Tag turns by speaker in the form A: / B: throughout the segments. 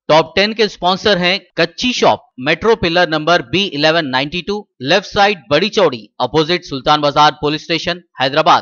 A: Top 10 के sponsor हैं कच्ची shop, metro pillar number B1192, left side बड़ी चौड़ी, अपोजिट सुल्तान बाजार पुलिस स्टेशन, हैदराबाद।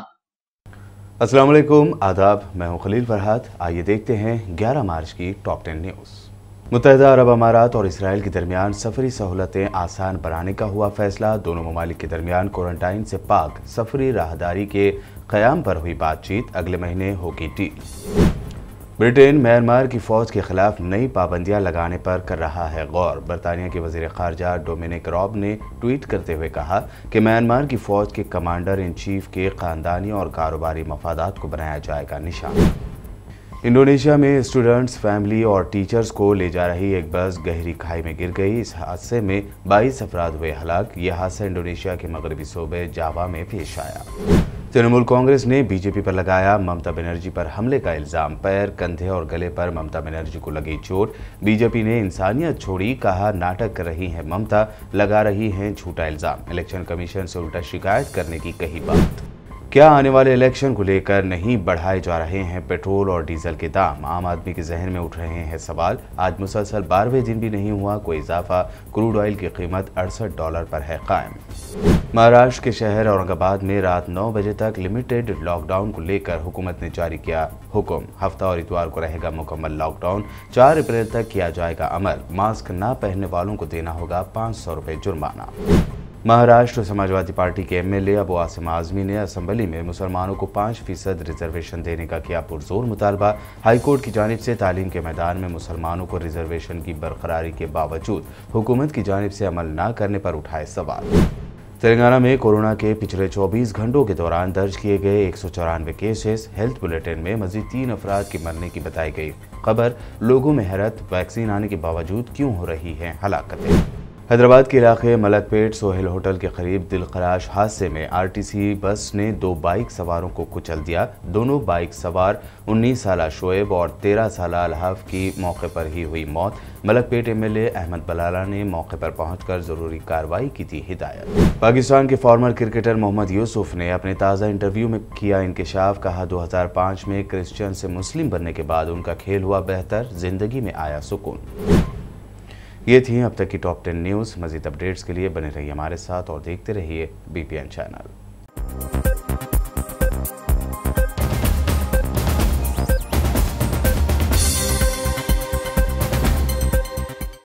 B: अस्सलाम वालेकुम, आदाब। मैं हूं खलील फरहाद। आइए देखते हैं 11 मार्च की टॉप 10 न्यूज़। मुत्तहिदा अरब अमारात और इसराइल के दरमियान सफरी सहूलतें आसान बनाने का हुआ फैसला। दोनों ममालिक के दरमियान क्वारंटाइन से पाक सफरी राहदारी के क़याम पर हुई बातचीत, अगले महीने होगी डील। ब्रिटेन म्यांमार की फ़ौज के खिलाफ नई पाबंदियां लगाने पर कर रहा है गौर। बरतानिया के वज़ीर ख़ारजा डोमिनिक रॉब ने ट्वीट करते हुए कहा कि म्यांमार की फ़ौज के कमांडर इन चीफ के ख़ानदानी और कारोबारी मफादात को बनाया जाएगा निशाना। इंडोनेशिया में स्टूडेंट्स, फैमिली और टीचर्स को ले जा रही एक बस गहरी खाई में गिर गई। इस हादसे में 22 अफराद हुए हलाक। यह हादसा इंडोनेशिया के मगरबी सूबे जावा में पेश आया। तृणमूल कांग्रेस ने बीजेपी पर लगाया ममता बनर्जी पर हमले का इल्जाम। पैर, कंधे और गले पर ममता बनर्जी को लगी चोट। बीजेपी ने इंसानियत छोड़ी, कहा नाटक कर रही हैं ममता, लगा रही हैं झूठा इल्जाम। इलेक्शन कमीशन से उल्टा शिकायत करने की कही बात। क्या आने वाले इलेक्शन को लेकर नहीं बढ़ाए जा रहे हैं पेट्रोल और डीजल के दाम? आम आदमी के जहन में उठ रहे हैं सवाल। आज मुसलसल 12वें दिन भी नहीं हुआ कोई इजाफा। क्रूड ऑयल की कीमत $68 पर है कायम। महाराष्ट्र के शहर औरंगाबाद में रात 9 बजे तक लिमिटेड लॉकडाउन को लेकर हुकूमत ने जारी किया हुक्म। हफ्ता और इतवार को रहेगा मुकम्मल लॉकडाउन। 4 अप्रैल तक किया जाएगा अमल। मास्क न पहनने वालों को देना होगा 500 रुपये जुर्माना। महाराष्ट्र समाजवादी पार्टी के एमएलए अबू आसिम आजमी ने असेंबली में मुसलमानों को 5% रिजर्वेशन देने का किया पुरजोर मुतालबा। हाईकोर्ट की जानिब से तालीम के मैदान में मुसलमानों को रिजर्वेशन की बरकरारी के बावजूद हुकूमत की जानिब से अमल न करने पर उठाए सवाल। तेलंगाना में कोरोना के पिछले 24 घंटों के दौरान दर्ज किए गए 194 केसेस। हेल्थ बुलेटिन में मजीद 3 अफराद की मरने की बताई गई खबर। लोगों में हैरत, वैक्सीन आने के बावजूद क्यों हो रही हैं हलाकतें। हैदराबाद के इलाके मलकपेट सोहेल होटल के करीब दिलखराश हादसे में आरटीसी बस ने 2 बाइक सवारों को कुचल दिया। दोनों बाइक सवार 19 साला शोएब और 13 साला अलहफ की मौके पर ही हुई मौत। मलकपेट एमएलए अहमद बलाला ने मौके पर पहुंचकर जरूरी कार्रवाई की थी हिदायत। पाकिस्तान के फॉर्मर क्रिकेटर मोहम्मद यूसुफ ने अपने ताज़ा इंटरव्यू में किया इंकशाफ। कहा 2005 में क्रिश्चियन से मुस्लिम बनने के बाद उनका खेल हुआ बेहतर, जिंदगी में आया सुकून। ये थी अब तक की टॉप 10 न्यूज़। मज़ीद अपडेट्स के लिए बने रहिए हमारे साथ और देखते रहिए BPN चैनल।